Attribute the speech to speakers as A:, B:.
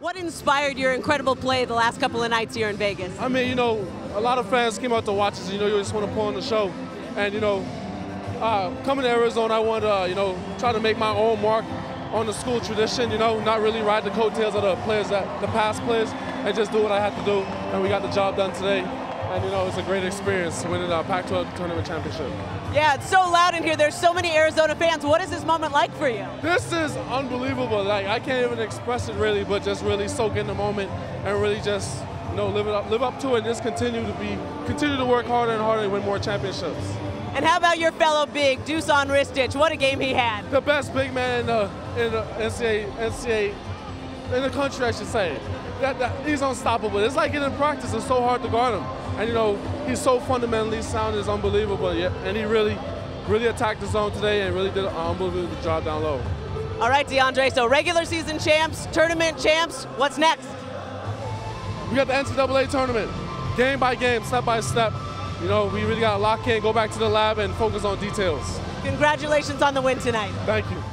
A: What inspired your incredible play the last couple of nights here in Vegas?
B: I mean, a lot of fans came out to watch us. You just want to put on the show. And, coming to Arizona, I wanted to, try to make my own mark on the school tradition, not really ride the coattails of the past players, and just do what I had to do. And we got the job done today. And, it's a great experience winning the Pac-12 Tournament championship.
A: Yeah, it's so loud in here. There's so many Arizona fans. What is this moment like for you?
B: This is unbelievable. Like, I can't even express it really, but just really soak in the moment and really just, live up to it and just continue to work harder and harder and win more championships.
A: And how about your fellow big, Dusan Ristic? What a game he had.
B: The best big man in the NCAA, in the country, I should say. He's unstoppable. It's like in practice, it's so hard to guard him. And he's so fundamentally sound, it's unbelievable. Yeah, and he really attacked the zone today and really did an unbelievable job down low.
A: All right, Deandre, so regular season champs, tournament champs, what's next?
B: We got the NCAA tournament, game by game, step by step. We really got to lock in, go back to the lab, and focus on details.
A: Congratulations on the win tonight.
B: Thank you.